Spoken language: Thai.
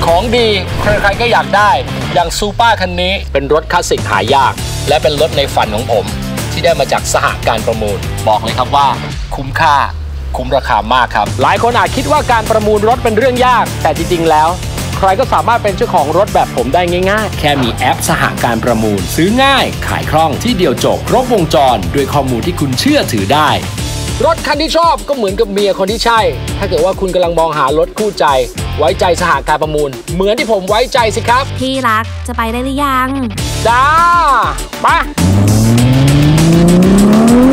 ของดีใครๆก็อยากได้อย่างซูเปอร์คันนี้เป็นรถคลาสสิกหายากและเป็นรถในฝันของผมที่ได้มาจากสหการประมูลบอกเลยครับว่าคุ้มค่าคุ้มราคามากครับหลายคนอาจคิดว่าการประมูลรถเป็นเรื่องยากแต่จริงๆแล้วใครก็สามารถเป็นเจ้าของรถแบบผมได้ง่ายๆแค่มีแอปสหการประมูลซื้อง่ายขายคล่องที่เดียวจบครบวงจรด้วยข้อมูลที่คุณเชื่อถือได้รถคันที่ชอบก็เหมือนกับเมียคนที่ใช่ถ้าเกิดว่าคุณกำลังมองหารถคู่ใจไว้ใจสหการประมูลเหมือนที่ผมไว้ใจสิครับพี่รักจะไปได้หรือยังจ้าไป